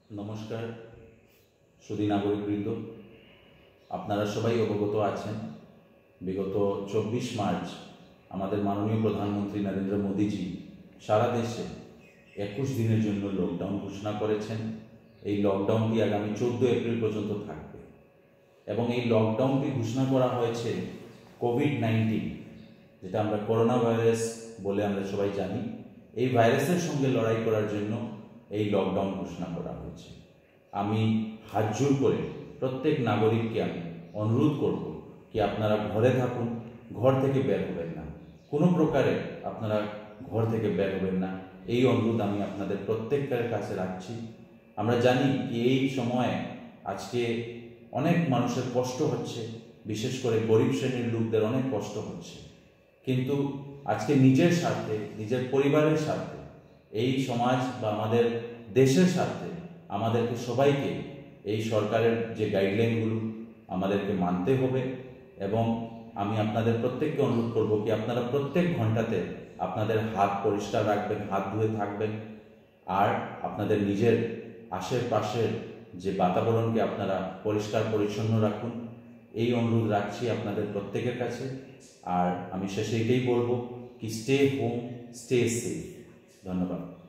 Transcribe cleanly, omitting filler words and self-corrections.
নমস্কার সুধী নাগরিকবৃন্দ, আপনারা সবাই অবগত আছেন বিগত 24 মার্চ আমাদের মাননীয় প্রধানমন্ত্রী নরেন্দ্র মোদীজি সারা দেশে 21 দিনের জন্য লকডাউন ঘোষণা করেছেন। এই লকডাউনটি আগামী 14 এপ্রিল পর্যন্ত থাকবে এবং এই লকডাউনটি ঘোষণা করা হয়েছে কোভিড-19, যেটা আমরা করোনা ভাইরাস বলে আমরা সবাই জানি। এই ভাইরাসের সঙ্গে লড়াই করার জন্য এই লকডাউন ঘোষণা করা হয়েছে। আমি হাত জোর করে প্রত্যেক নাগরিককে আমি অনুরোধ করব কি আপনারা ঘরে থাকুন, ঘর থেকে বের হবেন না, কোনো প্রকারে আপনারা ঘর থেকে বের হবেন না, এই অনুরোধ আমি আপনাদের প্রত্যেকের কাছে রাখছি। আমরা জানি কি এই সময়ে আজকে অনেক মানুষের কষ্ট হচ্ছে, বিশেষ করে গরিব শ্রেণীর লোকদের অনেক কষ্ট হচ্ছে, কিন্তু আজকে নিজের স্বার্থে, নিজের পরিবারের স্বার্থে, এই সমাজ বা আমাদের দেশের স্বার্থে আমাদেরকে সবাইকে এই সরকারের যে গাইডলাইনগুলো আমাদেরকে মানতে হবে। এবং আমি আপনাদের প্রত্যেককে অনুরোধ করব কি আপনারা প্রত্যেক ঘন্টাতে আপনাদের হাত পরিষ্কার রাখবেন, হাত ধুয়ে থাকবেন, আর আপনাদের নিজের আশেপাশের যে বাতাবরণকে আপনারা পরিষ্কার পরিচ্ছন্ন রাখুন, এই অনুরোধ রাখছি আপনাদের প্রত্যেকের কাছে। আর আমি শেষে এটাই বলবো কি স্টে হোম, স্টে সেফ। ধন্যবাদ।